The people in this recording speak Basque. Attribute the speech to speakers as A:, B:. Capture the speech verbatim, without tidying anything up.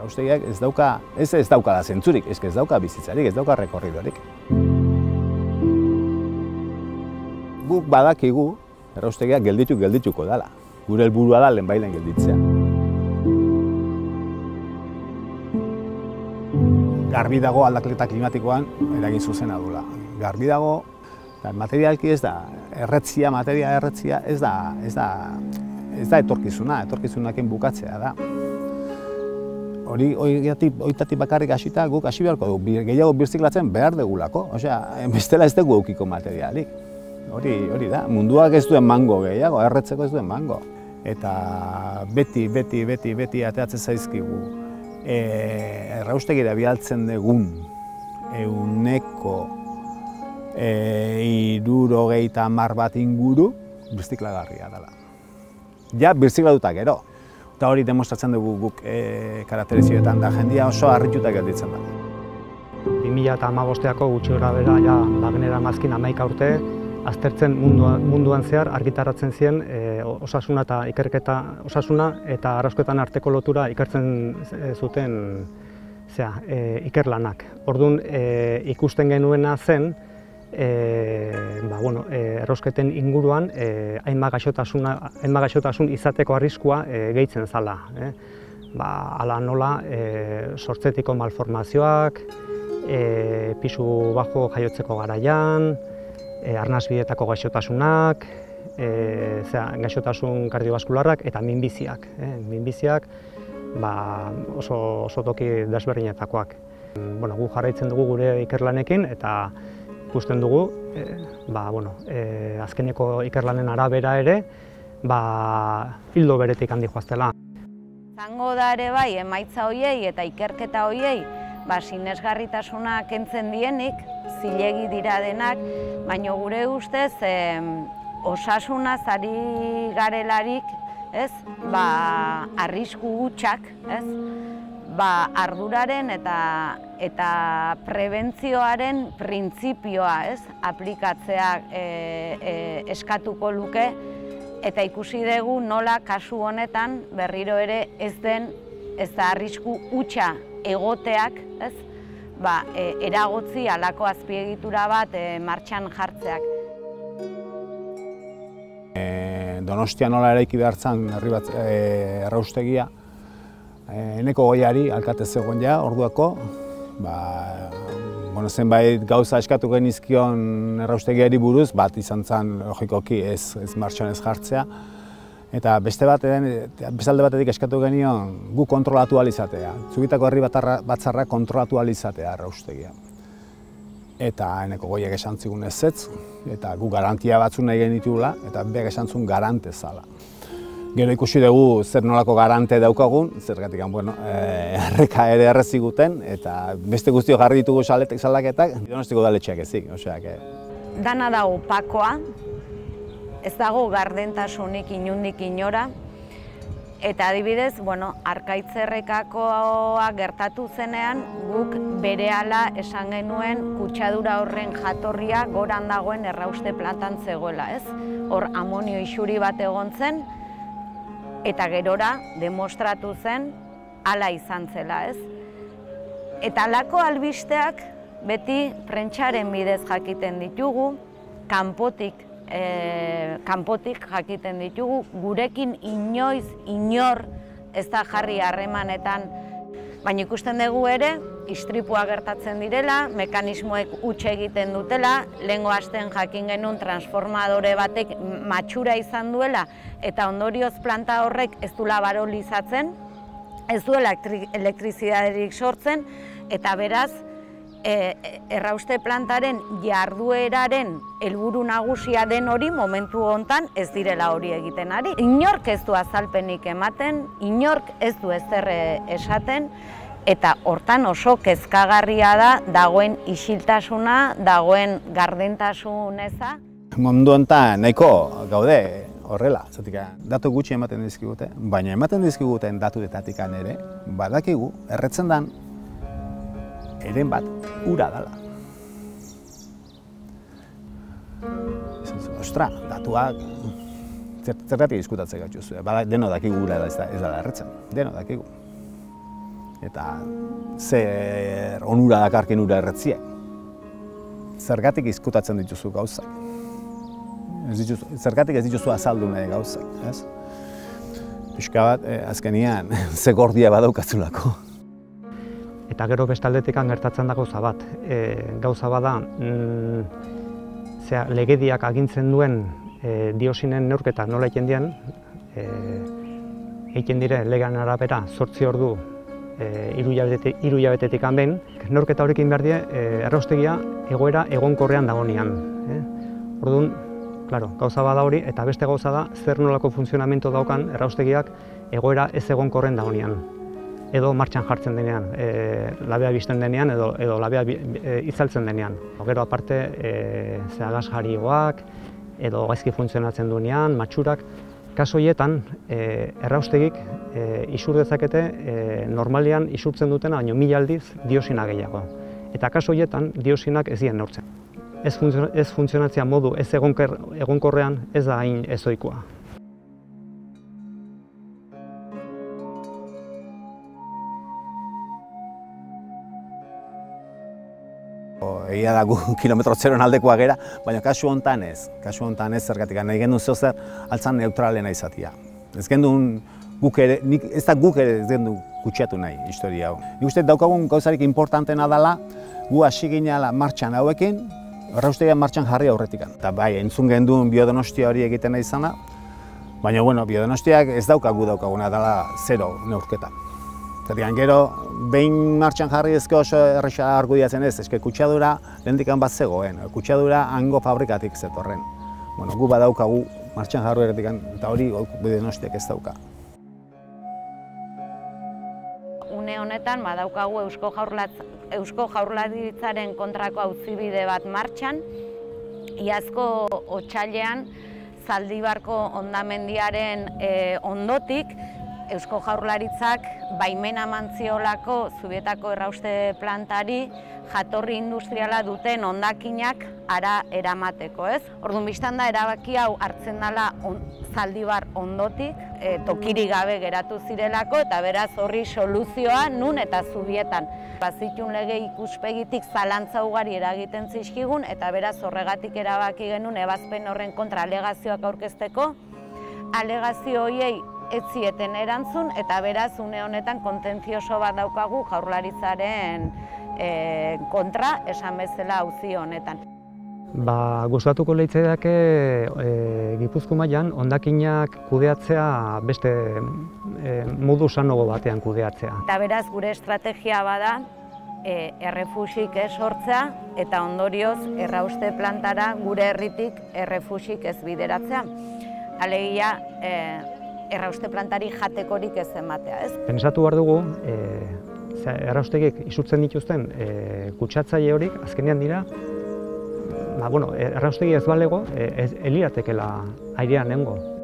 A: Erraustegiak ez dauka, ez ez dauka da zentzurik, ez ez dauka bizitzarik, ez dauka rekorridorik. Guk badakigu erraustegiak gelditu geldituko dela. Gure helburua da lehenbailen gelditzea. Garbi dago aldaketa klimatikoan eragin zuzena duela. Garbi dago, materialki ez da, erretzia, materia erretzia ez da, ez da, ez da etorkizuna, etorkizunakin bukatzea da. Hori, horietatik bakarrik hasita guk hasi beharko dugu, gehiago birziklatzen behar degulako, osea, bestela ez dugu eukiko materialik. Hori, hori da, munduak ez duen mango gehiago, erretzeko ez duen mango. Eta beti, beti, beti, beti ateatzen zaizkigu e, erraustegira bialtzen dugun euneko e, hirurogeita hamar bat inguru birziklagarria dela. Ja, birziklatuta gero. Eta hori demostratzen dugu guk e, karakterizioetan da, jendia oso harrituta gelditzen da.
B: bi mila hamabosteako gutxi gorabehera ja Wagner Amazkin hamaika urte aztertzen munduan, munduan zehar argitaratzen zien e, osasuna eta ikerketa osasuna eta arraustetan arteko lotura ikertzen zuten zera, e, ikerlanak. Orduan e, ikusten genuena zen e, ba, bueno, e, errausketen inguruan e, hainbat gaixotasuna, hainbat gaixotasun izateko arriskua e, gehitzen zala. Eh? Ba, hala nola e, sortzetiko malformazioak, e, pisu bajo jaiotzeko garaian, E, arnasbideetako gaixotasunak, e, zera, gaixotasun kardiobaskularrak eta minbiziak. Eh? Minbiziak ba, oso, oso toki desberdinetakoak. Bueno, gu jarraitzen dugu gure ikerlanekin eta ikusten dugu e, ba, bueno, e, azkeneko ikerlanen arabera ere ba, ildo beretik handi joaztela.
C: Zango da ere bai, emaitza horiei eta ikerketa horiei ba, sinesgarritasuna kentzen dienik, zilegi dira denak, baina gure ustez eh, osasunaz ari garelarik, ez? Ba, arrisku gutxak, ez? Ba, arduraren eta, eta prebentzioaren printzipioa, ez? Aplikatzea e, e, eskatuko luke, eta ikusi dugu nola kasu honetan berriro ere ez den ez da arrisku hutsa egoteak, ez? Ba, e, eragotzi halako azpiegitura bat e, martxan jartzeak.
A: E, Donostia nola eraiki behar zen herri bat e, erraustegia, e, eneko goiari alkate zegoen ja, orduako, ba, bueno, zenbait gauza eskatu genizkion erraustegiari buruz, bat izan zen logikoki ez, ez martxan ez jartzea, eta beste batean, bestalde batetik eskatu genion gu kontrolatu ahal izatea. Zubitako herri batzarra kontrolatu ahal izatea erraustegia. Eta eneko goiak esan zigun ezetz, eta gu garantia batzu nahi genitugula, eta beak esan zuen garante zala. Gero ikusi dugu zer nolako garante daukagun, zergatik, bueno, erreka ere erreziguten, eta beste guztio jarri ditugu saletek salaketak, Donostiko udaletxeak ezik, oseak.
C: Dana da opakoa, ez dago gardentasunik inundik inora, eta adibidez, bueno, Arkaitzerrekakoa gertatu zenean, guk berehala esan genuen kutsadura horren jatorria goran dagoen errauste plantan zegoela, ez? Hor amonio isuri bat egon zen, eta gerora demostratu zen hala izan zela, ez? Eta halako albisteak beti prentsaren bidez jakiten ditugu, kanpotik E, kanpotik jakiten ditugu, gurekin inoiz, inor ez da jarri harremanetan, baina ikusten dugu ere, istripua gertatzen direla, mekanismoek huts egiten dutela, lehengo astean jakin genuen transformadore batek matxura izan duela, eta ondorioz planta horrek ez duela barolizatzen, ez duela elektrizidaderik sortzen, eta beraz, E, errauste plantaren jardueraren helburu nagusia den hori momentu hontan ez direla hori egiten ari. Inork ez du azalpenik ematen, inork ez du ezer esaten, eta hortan oso kezkagarria da dagoen isiltasuna, dagoen gardentasun eza.
A: Mundu honetan nahiko gaude horrela, zatik, datu gutxi ematen dizkigute, baina ematen dizkiguten datuetatik ere, badakigu erretzen dan eren bat ura dela. Ostra, datuak zergatik diskutatzen gaituzu, deno dakigu ura ez dela erretzen, deno dakigu. eta zer onura dakarkin ura erretziek. Zergatik izkutatzen dituzu gauzak. Ez dituzu, zergatik ez dituzu azaldu nahi gauzak, ez? Pixka bat, eh, azkenian, ze gordia badaukatzulako.
B: Eta gero bestaldetik gertatzen da gauza bat. E, gauza bada, mm, zera, legediak agintzen duen e, diosinen neurketa nola egiten dian, e, egiten dire legean arabera zortzi ordu e, hiru hilabetetik behin, neurketa horrekin behar die, e, erraustegia egoera egonkorrean dagoenean. E? Orduan, claro, gauza bada hori, eta beste gauza da, zer nolako funtzionamentu daukan erraustegiak egoera ez egonkorren dagoenean. Edo martxan jartzen denean, e, labea bizten denean edo, edo labea e, itzaltzen denean. Gero aparte, e, zera gasjarioak, edo gaizki funtzionatzen duenean, matxurak. Kaso horietan, e, erraustegik e, isur dezakete e, normalean isurtzen dutena, baino mila aldiz diosina gehiago. Eta kaso horietan diosinak ez dien neurtzen. Ez, funtzio, ez funtzionatzea modu ez egonker, egonkorrean ez da hain ezoikoa.
A: Egia da gu kilometro zeroen aldekoa gera, baina kasu hontan ez. Kasu hontan ez zergatik nahi gendu zeozer altzan neutralena izatea. Ez gendun guk ere, nik, ez da guk ere ez gendu kutsiatu nahi historia hau. Nik uste daukagun gauzarik importantena dela, gu hasi ginela martxan hauekin, erraustegian martxan jarri aurretik. Eta bai, entzun gendun Biodonostia hori egiten nahi izana, baina bueno, Biodonostiak ez daukagu daukaguna dela zero neurketa. Zerrian gero, behin martxan jarri ezke oso erresa argudiatzen ez, eske kutsadura lehendikan bat zegoen, kutsadura hango fabrikatik zetorren. Bueno, gu badaukagu martxan jarri erretikan, eta hori Biodonostiak ez dauka.
C: Une honetan badaukagu Eusko Jaurlaritza, Eusko Jaurlaritzaren kontrako auzibide bat martxan, iazko otsailean Zaldibarko hondamendiaren e, ondotik, Eusko Jaurlaritzak baimena eman ziolako Zubietako errauste plantari jatorri industriala duten hondakinak hara eramateko, ez? Orduan bistan da erabaki hau hartzen dela on, Zaldibar ondotik, e, tokirik gabe geratu zirelako eta beraz horri soluzioa nun eta Zubietan. Bazitun lege ikuspegitik zalantza ugari eragiten zizkigun eta beraz horregatik erabaki genuen ebazpen horren kontra alegazioak aurkezteko. Alegazio horiei ez zieten erantzun eta beraz une honetan kontentzioso bat daukagu Jaurlaritzaren e, kontra esan bezala auzi honetan.
B: Ba, gustatuko leitzaiake e, Gipuzko mailan hondakinak kudeatzea beste e, modu sanogo batean kudeatzea.
C: Eta beraz gure estrategia bada e, errefusik ez sortzea eta ondorioz errauste plantara gure herritik errefusik ez bideratzea. Alegia, e, errauste plantari jatekorik ez ematea, ez?
B: Pentsatu behar dugu, e, erraustegik isurtzen dituzten e, kutsatzaile horik, azkenean dira, ba, bueno, erraustegi ez balego, e, ez eliratekela airean nengo.